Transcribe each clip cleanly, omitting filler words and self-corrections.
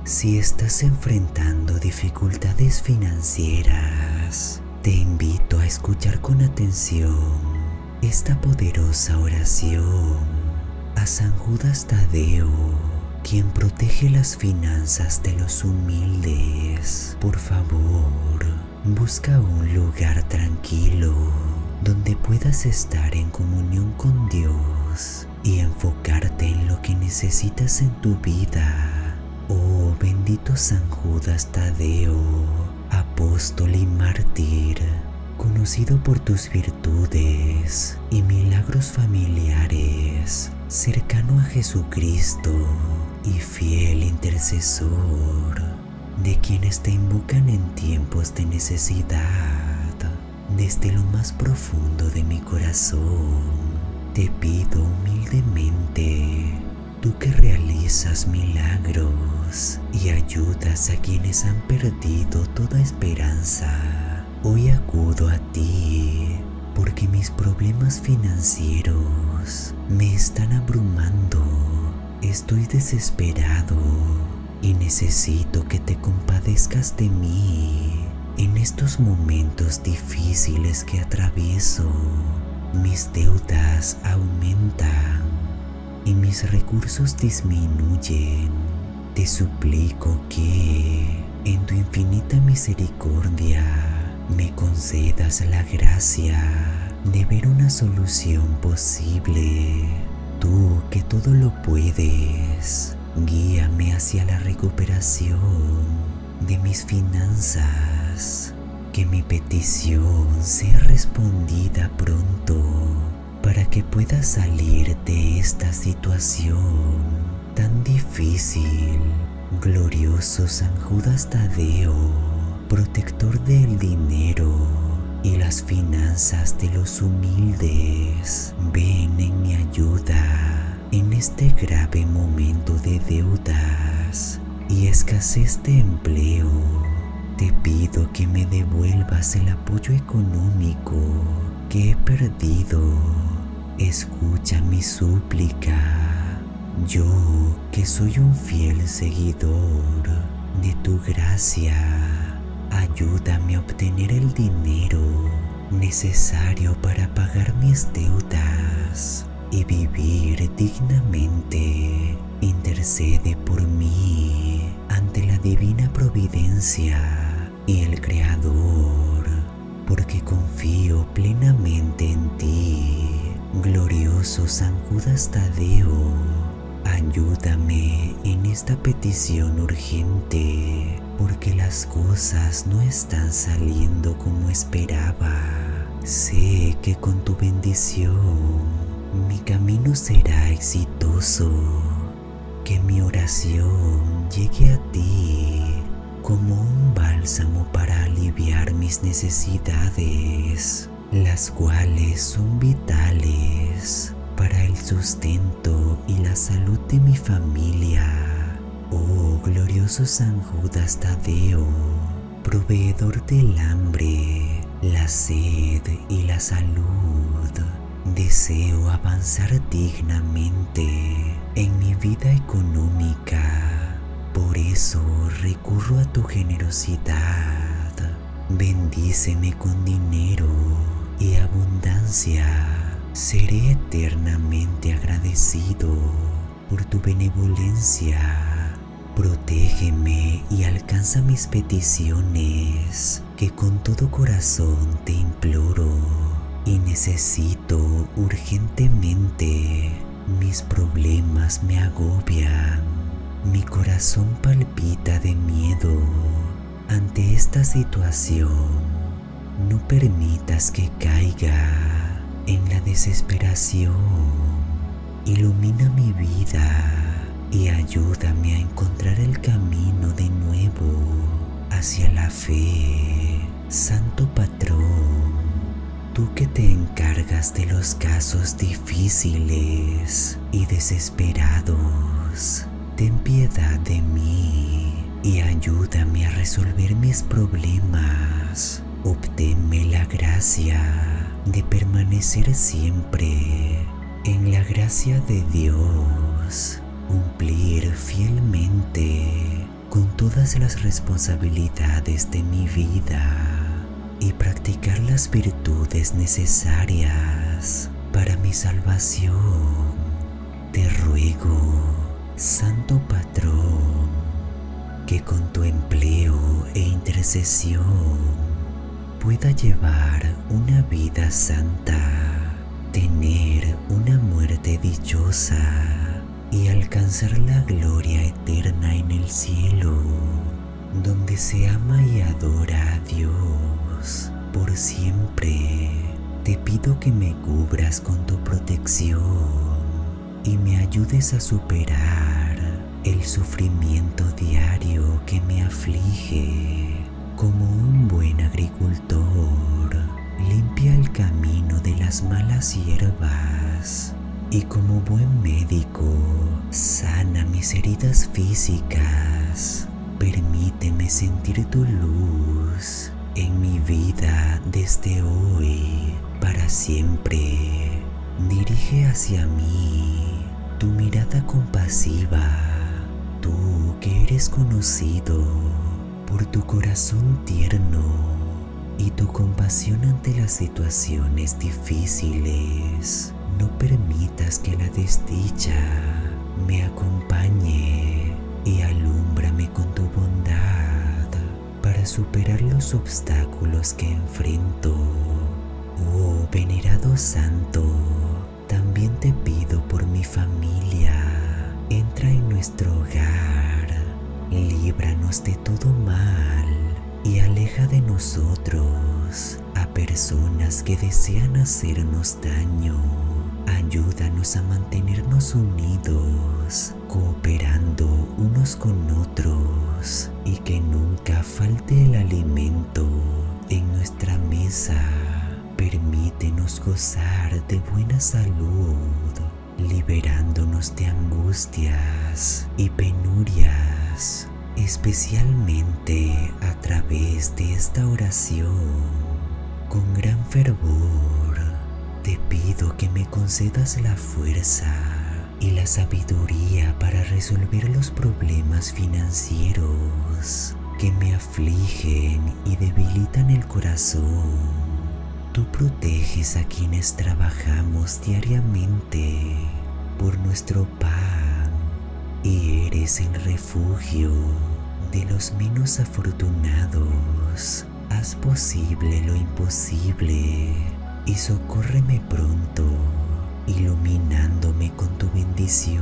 Si estás enfrentando dificultades financieras, te invito a escuchar con atención esta poderosa oración a San Judas Tadeo, quien protege las finanzas de los humildes. Por favor, busca un lugar tranquilo donde puedas estar en comunión con Dios y enfocarte en lo que necesitas en tu vida. Oh bendito San Judas Tadeo, apóstol y mártir, conocido por tus virtudes y milagros familiares, cercano a Jesucristo y fiel intercesor de quienes te invocan en tiempos de necesidad. Desde lo más profundo de mi corazón, te pido humildemente, tú que realizas milagros y ayudas a quienes han perdido toda esperanza, hoy acudo a ti porque mis problemas financieros me están abrumando. Estoy desesperado y necesito que te compadezcas de mí en estos momentos difíciles que atravieso. Mis deudas aumentan y mis recursos disminuyen. Te suplico que, en tu infinita misericordia, me concedas la gracia de ver una solución posible. Tú que todo lo puedes, guíame hacia la recuperación de mis finanzas. Que mi petición sea respondida pronto para que pueda salir de esta situación tan difícil. Glorioso San Judas Tadeo, protector del dinero y las finanzas de los humildes, ven en mi ayuda en este grave momento de deudas y escasez de empleo. Te pido que me devuelvas el apoyo económico que he perdido. Escucha mi súplica. Yo, que soy un fiel seguidor de tu gracia, ayúdame a obtener el dinero necesario para pagar mis deudas y vivir dignamente. Intercede por mí ante la divina providencia y el Creador, porque confío plenamente en ti. Glorioso San Judas Tadeo, ayúdame en esta petición urgente, porque las cosas no están saliendo como esperaba. Sé que con tu bendición mi camino será exitoso, que mi oración llegue a ti como un bálsamo para aliviar mis necesidades, las cuales son vitales para el sustento y la salud de mi familia. Oh glorioso San Judas Tadeo, proveedor del hambre, la sed y la salud, deseo avanzar dignamente en mi vida económica. Por eso recurro a tu generosidad. Bendíceme con dinero y abundancia. Seré eternamente agradecido por tu benevolencia. Protégeme y alcanza mis peticiones, que con todo corazón te imploro y necesito urgentemente. Mis problemas me agobian. Mi corazón palpita de miedo ante esta situación. No permitas que caiga en la desesperación. Ilumina mi vida y ayúdame a encontrar el camino de nuevo hacia la fe. Santo Patrón, tú que te encargas de los casos difíciles y desesperados, ten piedad de mí y ayúdame a resolver mis problemas. Obténme la gracia de permanecer siempre en la gracia de Dios, cumplir fielmente con todas las responsabilidades de mi vida y practicar las virtudes necesarias para mi salvación. Te ruego, Santo Patrón, que con tu empleo e intercesión pueda llevar una vida santa, tener una muerte dichosa y alcanzar la gloria eterna en el cielo, donde se ama y adora a Dios por siempre. Te pido que me cubras con tu protección y me ayudes a superar el sufrimiento diario que me aflige. Como un buen agricultor, limpia el camino de las malas hierbas y como buen médico, sana mis heridas físicas. Permíteme sentir tu luz en mi vida desde hoy para siempre. Dirige hacia mí tu mirada compasiva, tú que eres conocido por tu corazón tierno y tu compasión ante las situaciones difíciles. No permitas que la desdicha me acompañe y alúmbrame con tu bondad para superar los obstáculos que enfrento. Oh venerado Santo, también te pido por mi familia. Entra en nuestro hogar, líbranos de todo mal y aleja de nosotros a personas que desean hacernos daño. Ayúdanos a mantenernos unidos, cooperando unos con otros y que nunca falte el alimento en nuestra mesa. Permítenos gozar de buena salud, liberándonos de angustias y penurias, especialmente a través de esta oración. Con gran fervor te pido que me concedas la fuerza y la sabiduría para resolver los problemas financieros que me afligen y debilitan el corazón. Tú proteges a quienes trabajamos diariamente por nuestro pan y eres el refugio de los menos afortunados. Haz posible lo imposible y socórreme pronto, iluminándome con tu bendición.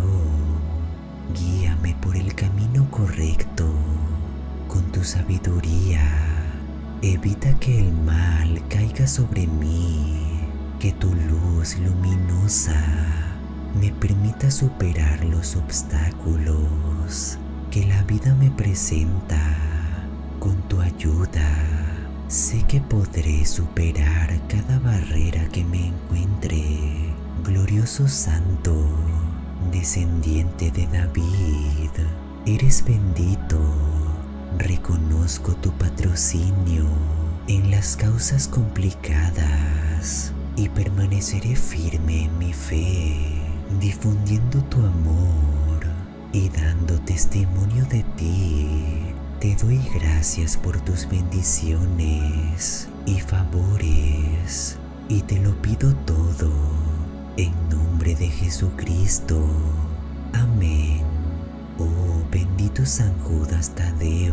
Guíame por el camino correcto con tu sabiduría. Evita que el mal caiga sobre mí, que tu luz luminosa me permita superar los obstáculos que la vida me presenta. Con tu ayuda, sé que podré superar cada barrera que me encuentre. Glorioso Santo, descendiente de David, eres bendito. Reconozco tu patrocinio en las causas complicadas y permaneceré firme en mi fe, difundiendo tu amor y dando testimonio de ti. Te doy gracias por tus bendiciones y favores y te lo pido todo en nombre de Jesucristo. Amén. Oh bendito San Judas Tadeo,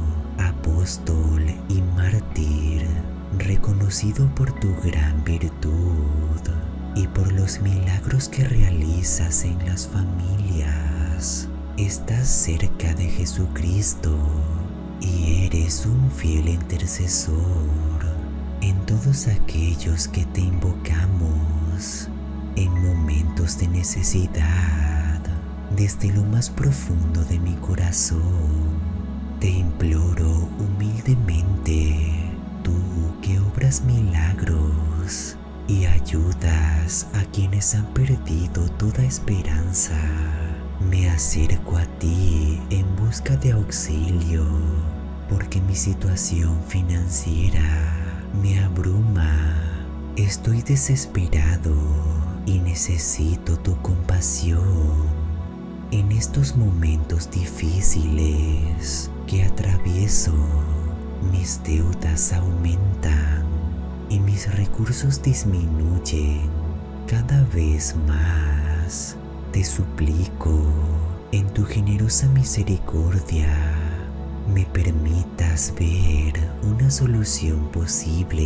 apóstol y mártir, reconocido por tu gran virtud y por los milagros que realizas en las familias. Estás cerca de Jesucristo y eres un fiel intercesor en todos aquellos que te invocamos en momentos de necesidad. Desde lo más profundo de mi corazón, te imploro humildemente, tú que obras milagros y ayudas a quienes han perdido toda esperanza. Me acerco a ti en busca de auxilio, porque mi situación financiera me abruma. Estoy desesperado y necesito tu compasión. En estos momentos difíciles, que atravieso, mis deudas aumentan y mis recursos disminuyen cada vez más. Te suplico, en tu generosa misericordia, me permitas ver una solución posible.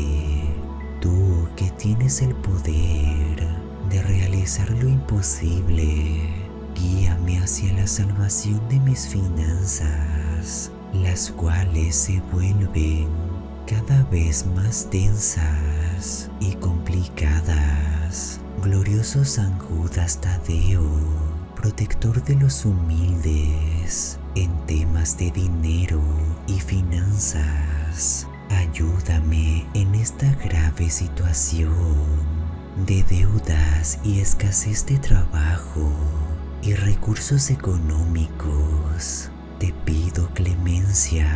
Tú que tienes el poder de realizar lo imposible, guíame hacia la salvación de mis finanzas, las cuales se vuelven cada vez más densas y complicadas. Glorioso San Judas Tadeo, protector de los humildes en temas de dinero y finanzas, ayúdame en esta grave situación de deudas y escasez de trabajo y recursos económicos. Te pido clemencia,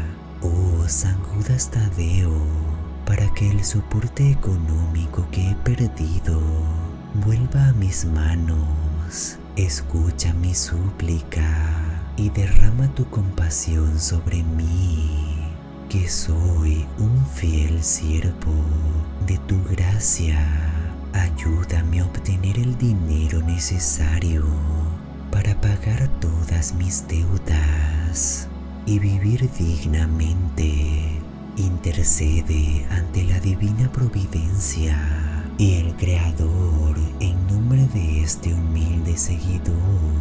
oh San Judas Tadeo, para que el soporte económico que he perdido vuelva a mis manos. Escucha mi súplica y derrama tu compasión sobre mí, que soy un fiel siervo de tu gracia. Ayúdame a obtener el dinero necesario para pagar todas mis deudas y vivir dignamente. Intercede ante la divina providencia y el Creador en nombre de este humilde seguidor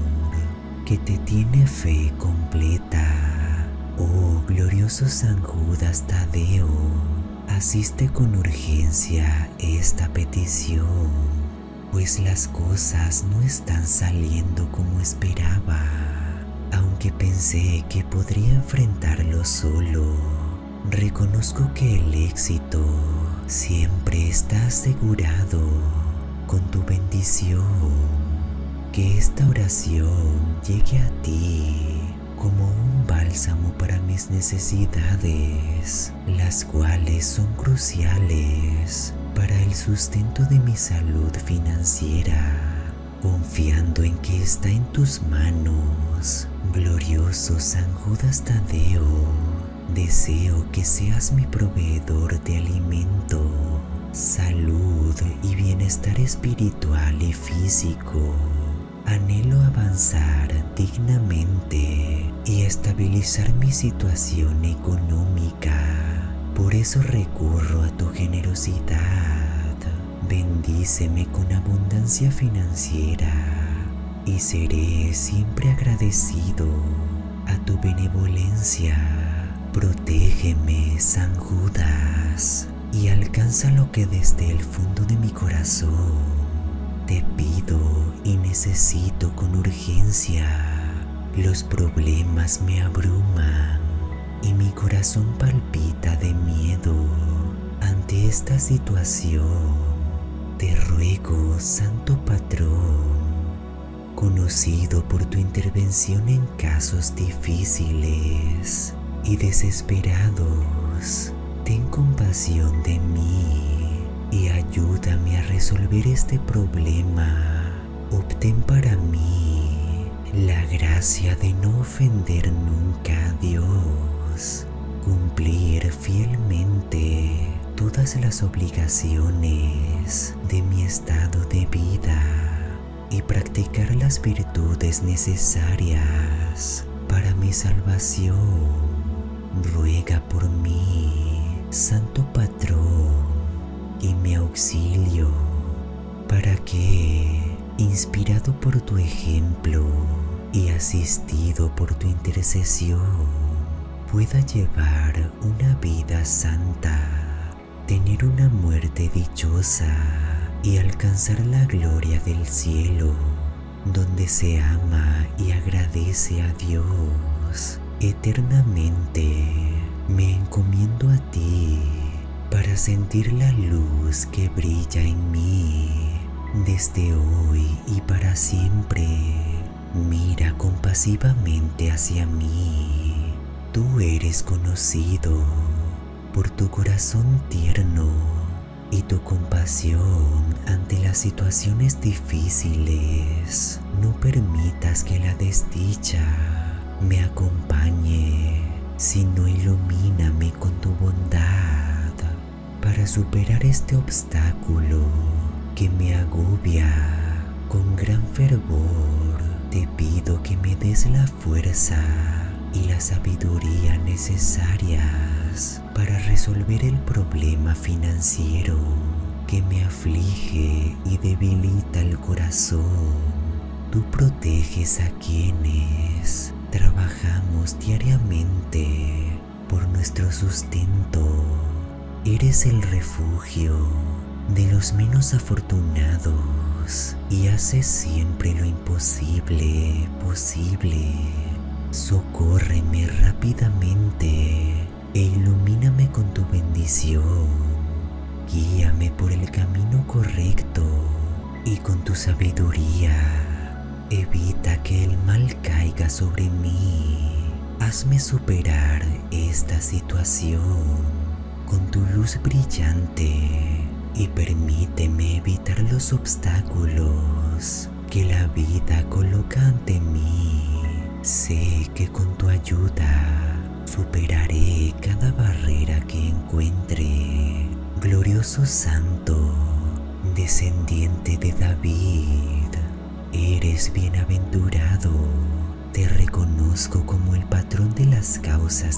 que te tiene fe completa. Oh glorioso San Judas Tadeo, asiste con urgencia esta petición, pues las cosas no están saliendo como esperaba. Aunque pensé que podría enfrentarlo solo, reconozco que el éxito siempre está asegurado con tu bendición. Que esta oración llegue a ti como un bálsamo para mis necesidades, las cuales son cruciales para el sustento de mi salud financiera, confiando en que está en tus manos. Glorioso San Judas Tadeo, deseo que seas mi proveedor de alimento, salud y bienestar espiritual y físico. Anhelo avanzar dignamente y estabilizar mi situación económica. Por eso recurro a tu generosidad. Bendíceme con abundancia financiera y seré siempre agradecido a tu benevolencia. Protégeme, San Judas, y alcanza lo que desde el fondo de mi corazón te pido y necesito con urgencia. Los problemas me abruman y mi corazón palpita de miedo ante esta situación. Te ruego, Santo Patrón, conocido por tu intervención en casos difíciles y desesperados, ten compasión de mí y ayúdame a resolver este problema. Obtén para mí la gracia de no ofender nunca a Dios, cumplir fielmente todas las obligaciones de mi estado de vida y practicar las virtudes necesarias para mi salvación. Ruega por mí, Santo Patrón, y mi auxilio, para que, inspirado por tu ejemplo y asistido por tu intercesión, pueda llevar una vida santa, tener una muerte dichosa y alcanzar la gloria del cielo, donde se ama y agradece a Dios eternamente. Me encomiendo a ti para sentir la luz que brilla en mí desde hoy y para siempre. Mira compasivamente hacia mí. Tú eres conocido por tu corazón tierno y tu compasión ante las situaciones difíciles. No permitas que la desdicha me acompañe sino ilumíname con tu bondad para superar este obstáculo que me agobia. Con gran fervor te pido que me des la fuerza y la sabiduría necesarias para resolver el problema financiero que me aflige y debilita el corazón. Tú proteges a quienes trabajamos diariamente por nuestro sustento. Eres el refugio de los menos afortunados y haces siempre lo imposible posible. Socórreme rápidamente e ilumíname con tu bendición. Guíame por el camino correcto y con tu sabiduría evita que el mal caiga sobre mí. Hazme superar esta situación con tu luz brillante y permíteme evitar los obstáculos que la vida coloca ante mí. Sé que con tu ayuda superaré cada barrera que encuentre. Glorioso Santo, descendiente de David, eres bienaventurado. Te reconozco como el patrón de las causas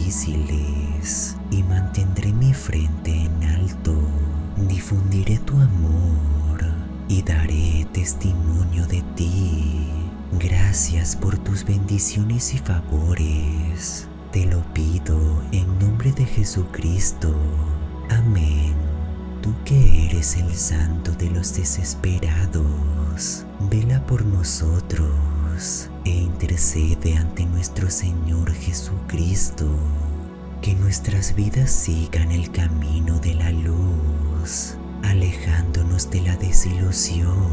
difíciles y mantendré mi frente en alto. Difundiré tu amor y daré testimonio de ti. Gracias por tus bendiciones y favores. Te lo pido en nombre de Jesucristo. Amén. Tú que eres el santo de los desesperados, vela por nosotros e intercede ante nuestro Señor Jesucristo. Que nuestras vidas sigan el camino de la luz, alejándonos de la desilusión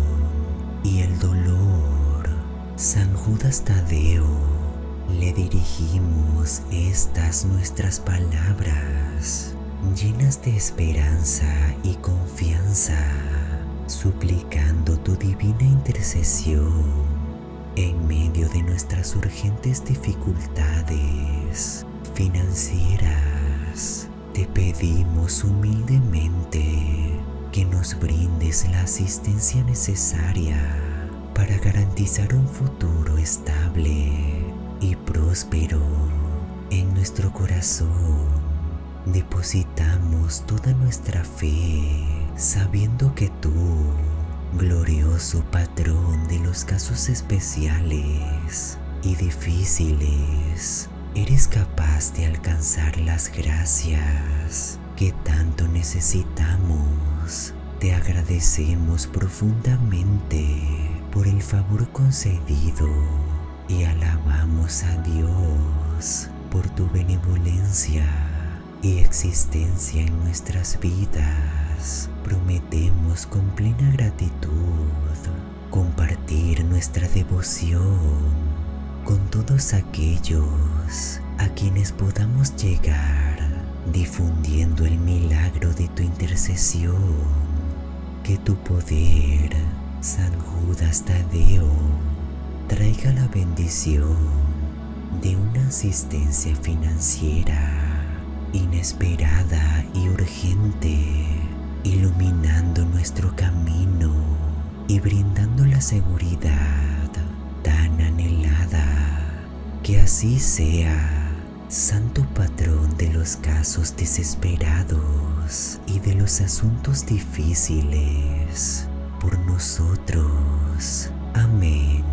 y el dolor. San Judas Tadeo, le dirigimos estas nuestras palabras, llenas de esperanza y confianza, suplicando tu divina intercesión en medio de nuestras urgentes dificultades financieras. Te pedimos humildemente que nos brindes la asistencia necesaria para garantizar un futuro estable y próspero. En nuestro corazón depositamos toda nuestra fe, sabiendo que tú, glorioso patrón de los casos especiales y difíciles, eres capaz de alcanzar las gracias que tanto necesitamos. Te agradecemos profundamente por el favor concedido y alabamos a Dios por tu benevolencia y existencia en nuestras vidas. Prometemos con plena gratitud compartir nuestra devoción con todos aquellos a quienes podamos llegar, difundiendo el milagro de tu intercesión. Que tu poder, San Judas Tadeo, traiga la bendición de una asistencia financiera inesperada y urgente, iluminando nuestro camino y brindando la seguridad tan anhelada. Que así sea, Santo Patrón de los casos desesperados y de los asuntos difíciles, por nosotros. Amén.